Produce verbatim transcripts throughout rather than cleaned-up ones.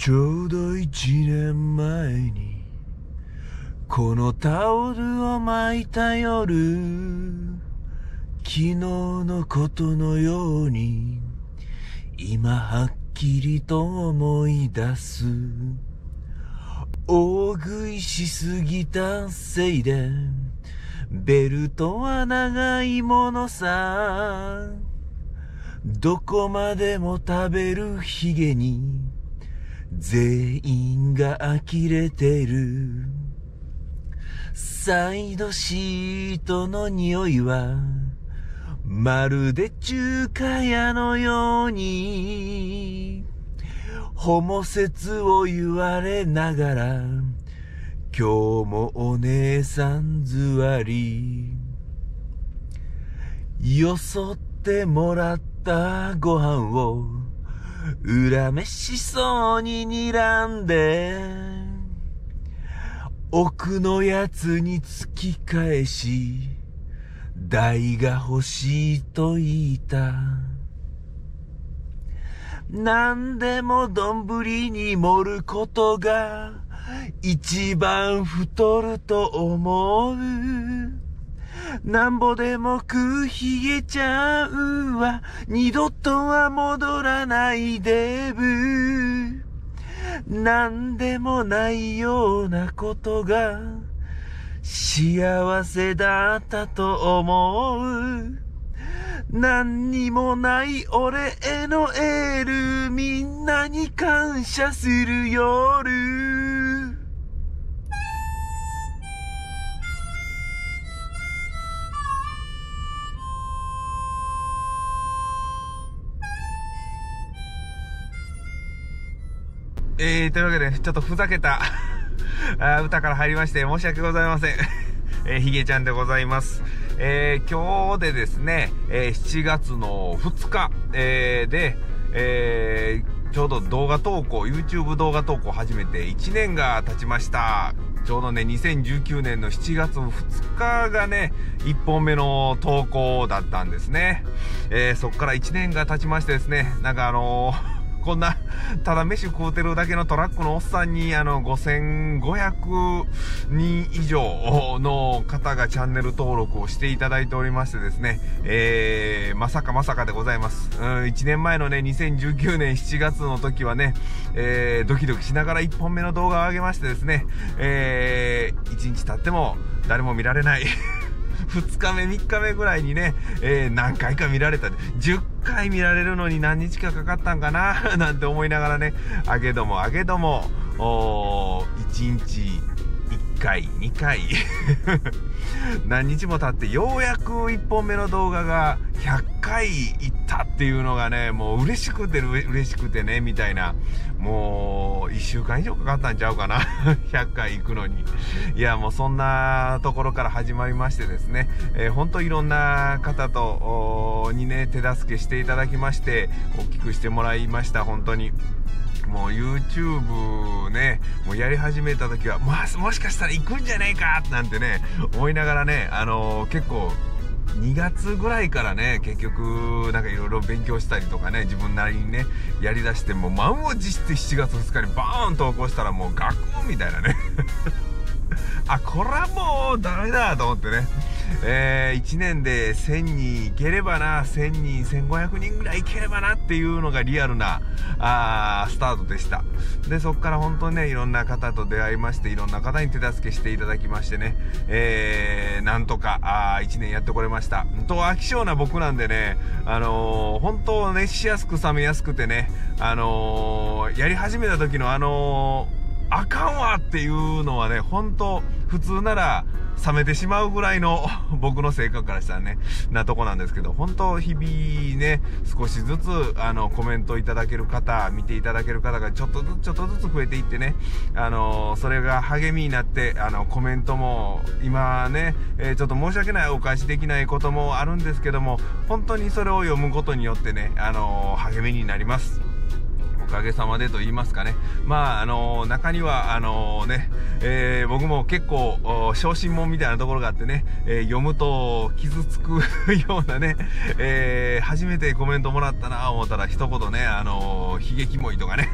ちょうど一年前にこのタオルを巻いた夜、昨日のことのように今はっきりと思い出す。大食いしすぎたせいでベルトは長いものさ。どこまでも食べるヒゲに全員が呆れてる。サイドシートの匂いはまるで中華屋のように、ホモ説を言われながら今日もお姉さん座り。よそってもらったご飯を恨めしそうに睨んで、奥のやつに突き返し台が欲しいと言った。何でも丼に盛ることが一番太ると思う。なんぼでも食うひげちゃうは二度とは戻らないデブ。なんでもないようなことが幸せだったと思う。何にもない俺へのエール、みんなに感謝する夜。えー、というわけで、ちょっとふざけたあ歌から入りまして申し訳ございません。えー、ひげちゃんでございます。えー、今日でですね、えー、しちがつのふつか、えー、で、えー、ちょうど動画投稿、YouTube 動画投稿始めていちねんが経ちました。ちょうどね、にせんじゅうきゅうねんのしちがつふつかがね、いっぽんめの投稿だったんですね。えー、そっからいちねんが経ちましてですね、なんかあのー、こんな、ただ飯食うてるだけのトラックのおっさんに、あの、ごせんごひゃくにん以上の方がチャンネル登録をしていただいておりましてですね、えー、まさかまさかでございます。うん、いちねんまえのね、にせんじゅうきゅうねんしちがつの時はね、えー、ドキドキしながらいっぽんめの動画を上げましてですね、えー、いちにち経っても誰も見られない。ふつかめ、みっかめぐらいにね、えー、何回か見られた。じゅっかい見られるのに何日かかかったんかななんて思いながらね、あげどもあげども、おー、いちにちいっかい、にかい。何日も経ってようやくいっぽんめの動画がひゃっかいいったっていうのがね、もう嬉しくて嬉しくてね、みたいな。もういっしゅうかん以上かかったんちゃうかな。ひゃっかい行くのに。いや、もうそんなところから始まりましてですね、えー、ほんといろんな方とにね、手助けしていただきまして、大きくしてもらいました、本当に。もう YouTube ね、もうやり始めた時は、まあ、もしかしたら行くんじゃねえかなんてね、思いながらね、あのー、結構、にがつぐらいからね、結局、なんかいろいろ勉強したりとかね、自分なりにね、やりだして、もう満を持してしちがつふつかにバーン投稿したらもうガクンみたいなね。あ、これはもうダメだと思ってね。えー、いちねんでせんにんいければな、せんにん、せんごひゃくにんぐらいいければなっていうのがリアルな、あー、スタートでした。で、そっから本当にね、いろんな方と出会いまして、いろんな方に手助けしていただきましてね、えー、なんとか、あー、いちねんやってこれました。と、飽き性な僕なんでね、あのー、本当熱しやすく冷めやすくてね、あのー、やり始めた時のあのー、あかんわっていうのはね、本当普通なら冷めてしまうぐらいの僕の性格からしたらね、なとこなんですけど、本当日々ね、少しずつあのコメントいただける方、見ていただける方がちょっとずつちょっとずつ増えていってね、あのそれが励みになって、あのコメントも今ね、えー、ちょっと申し訳ない、お返しできないこともあるんですけども、本当にそれを読むことによってね、あの励みになります。おかげさまでと言いますかね。まあ、あのー、中には、あのー、ね、えー、僕も結構、小心者みたいなところがあってね、えー、読むと傷つくようなね、えー、初めてコメントもらったなぁ思ったら一言ね、あのー、悲劇もいとかね、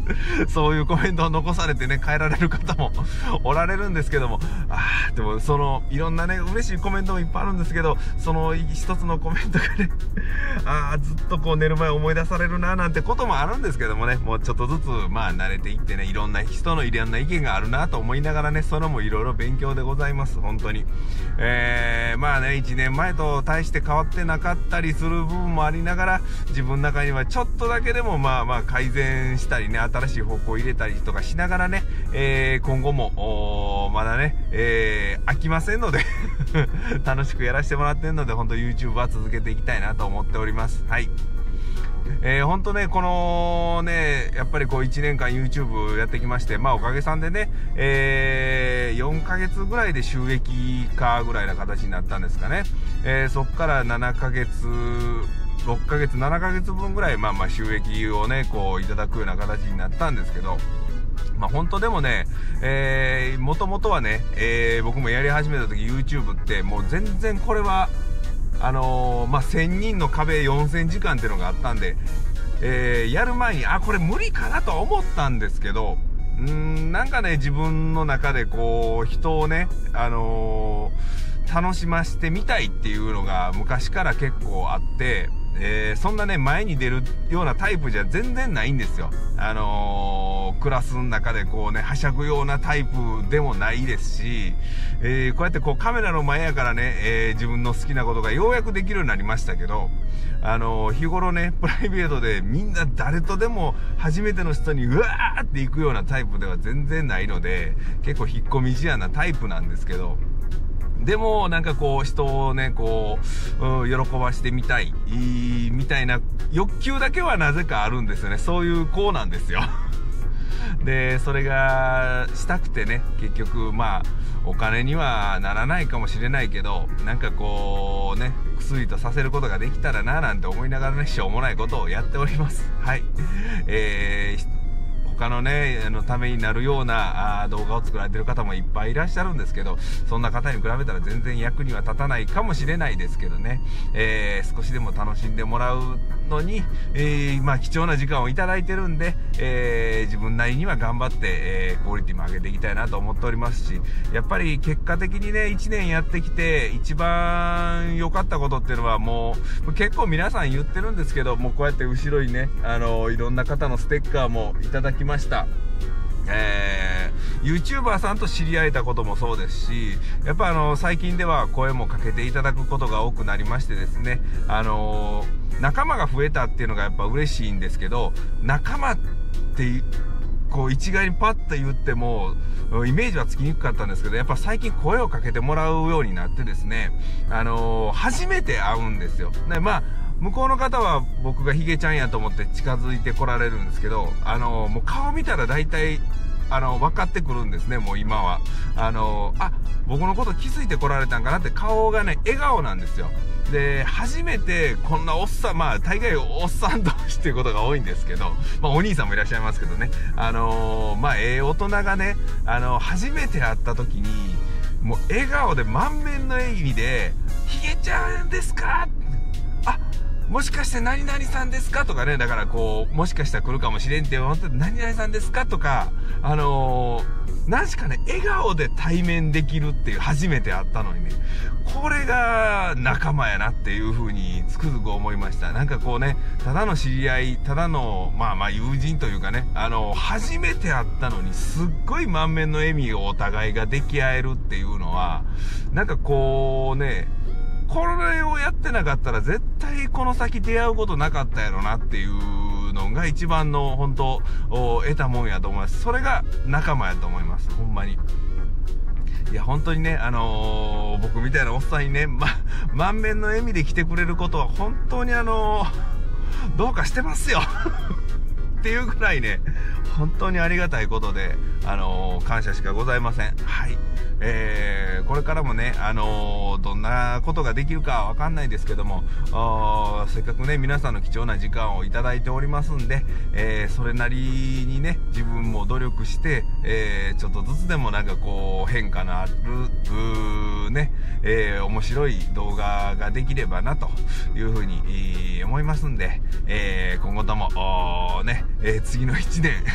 そういうコメントを残されてね、変えられる方もおられるんですけども、あー、でもその、いろんなね、嬉しいコメントもいっぱいあるんですけど、その一つのコメントがね、あー、ずっとこう寝る前思い出されるな、なんてこともあるんですけどもね、もうちょっとずつ、まあ慣れていってね、いろんな人のいろんな意見があるなと思いながらね、それもいろいろ勉強でございます、本当に。えー、まあね、いちねんまえと大して変わってなかったりする部分もありながら、自分の中にはちょっとだけでもまあまあ改善したりね、新しい方向を入れたりとかしながらね、えー、今後もまだね、えー、飽きませんので楽しくやらせてもらってるので、本当 YouTube は続けていきたいなと思っております。はい。えー、ほんとね、このね、やっぱりこういちねんかん YouTube やってきまして、まあおかげさんでね、えー、よんかげつぐらいで収益化ぐらいな形になったんですかね。えー、そっからななかげつ、ろっかげつ、ななかげつぶんぐらい、まあまあ収益をね、こういただくような形になったんですけど、まあ本当でもね、えー、もともとはね、えー、僕もやり始めた時 YouTube ってもう全然これは、あのー、まあ、せんにんの壁よんせんじかんっていうのがあったんで、えー、やる前に、あ、これ無理かなとは思ったんですけど、うーん、なんかね、自分の中でこう、人をね、あのー、楽しませてみたいっていうのが昔から結構あって、えー、そんなね、前に出るようなタイプじゃ全然ないんですよ。あのー、クラスの中でこうね、はしゃぐようなタイプでもないですし、えー、こうやってこうカメラの前やからね、えー、自分の好きなことがようやくできるようになりましたけど、あのー、日頃ね、プライベートでみんな誰とでも初めての人にうわーって行くようなタイプでは全然ないので、結構引っ込み思案なタイプなんですけど、でも、なんかこう、人をね、こう、うん、喜ばしてみたい、いい、みたいな欲求だけはなぜかあるんですよね。そういう子なんですよ。で、それが、したくてね、結局、まあ、お金にはならないかもしれないけど、なんかこう、ね、薬とさせることができたらな、なんて思いながらね、しょうもないことをやっております。はい。えー、他のね、あのためになるようなあ動画を作られてる方もいっぱいいらっしゃるんですけど、そんな方に比べたら全然役には立たないかもしれないですけどね、えー、少しでも楽しんでもらうのに、えー、まあ貴重な時間をいただいてるんで、えー、自分なりには頑張って、えー、クオリティも上げていきたいなと思っておりますし、やっぱり結果的にね、いちねんやってきて一番良かったことっていうのは、もう結構皆さん言ってるんですけど、もうこうやって後ろにね、あのいろんな方のステッカーもいただきました。えー、YouTuber さんと知り合えたこともそうですし、やっぱあの最近では声もかけていただくことが多くなりましてですね、あのー、仲間が増えたっていうのがやっぱ嬉しいんですけど、仲間ってこう一概にパッと言ってもイメージはつきにくかったんですけど、やっぱ最近声をかけてもらうようになってですね、あのー、初めて会うんですよ。で、まあ向こうの方は僕がヒゲちゃんやと思って近づいてこられるんですけど、あのー、もう顔見たら大体あの分かってくるんですね。もう今はあのー、あ、僕のこと気づいてこられたんかなって、顔がね笑顔なんですよ。で、初めてこんなおっさん、まあ大概おっさん同士っていうことが多いんですけど、まあお兄さんもいらっしゃいますけどね、あのー、まあええ大人がね、あのー、初めて会った時にもう笑顔で満面の笑みで「ヒゲちゃんですか?」あ、もしかして何々さんですかとかね、だからこう、もしかしたら来るかもしれんって思って、何々さんですかとか、あのー、何しかね、笑顔で対面できるっていう、初めて会ったのにね、これが仲間やなっていう風につくづく思いました。なんかこうね、ただの知り合い、ただの、まあまあ友人というかね、あのー、初めて会ったのに、すっごい満面の笑みをお互いができ合えるっていうのは、なんかこうね、これをやってなかったら絶対この先出会うことなかったやろなっていうのが一番の本当得たもんやと思います。それが仲間やと思います。ほんまに。いや本当にね、あのー、僕みたいなおっさんにね、ま、満面の笑みで来てくれることは本当にあのー、どうかしてますよっていうぐらいね、本当にありがたいことで、あのー、感謝しかございません。はい。えー、これからもね、あのー、どんなことができるかわかんないですけども、せっかくね、皆さんの貴重な時間をいただいておりますんで、えー、それなりにね、自分も努力して、えー、ちょっとずつでもなんかこう、変化のある、ね、えー、面白い動画ができればな、というふうに、えー、思いますんで、えー、今後とも、ね、えー、次のいちねん、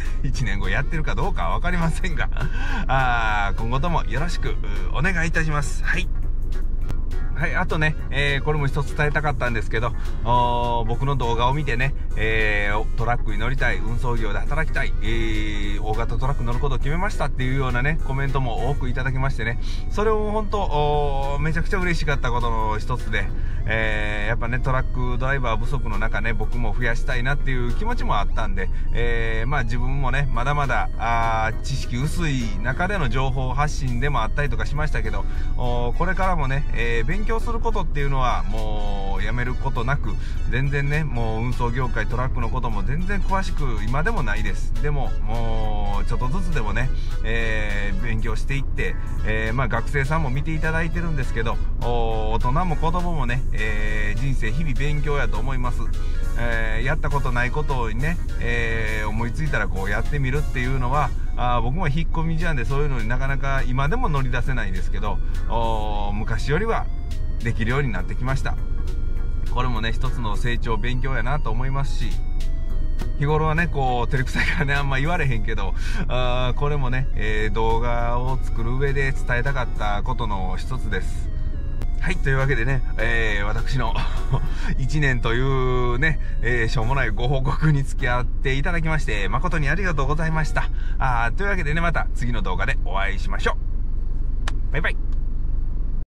いちねんごやってるかどうかはわかりませんが、あ今後ともよろしくお願いいたします。はい。はい、あとね、えー、これも一つ伝えたかったんですけど、僕の動画を見てね、えー、トラックに乗りたい、運送業で働きたい、えー、大型トラック乗ることを決めましたっていうようなね、コメントも多くいただきましてね、それを本当、めちゃくちゃ嬉しかったことの一つで、えー、やっぱね、トラックドライバー不足の中ね、僕も増やしたいなっていう気持ちもあったんで、えー、まあ自分もね、まだまだ、あ知識薄い中での情報発信でもあったりとかしましたけど、これからもね、えー、勉強することっていうのはもうやめることなく、全然ね、もう運送業界トラックのことも全然詳しく今でもないです。でももうちょっとずつでもね、えー、勉強していって、えー、まあ学生さんも見ていただいてるんですけど、大人も子供もね、えー、人生日々勉強やと思います。えー、やったことないことにね、えー、思いついたらこうやってみるっていうのは、あ僕も引っ込み思案でそういうのになかなか今でも乗り出せないですけど、昔よりはできるようになってきました。これもね、一つの成長勉強やなと思いますし、日頃はね、こう照れくさいからねあんま言われへんけど、あこれもね、えー、動画を作る上で伝えたかったことの一つです。はい、というわけでね、えー、私のいちねんというね、えー、しょうもないご報告に付き合っていただきまして誠にありがとうございました。あというわけでね、また次の動画でお会いしましょう。バイバイ。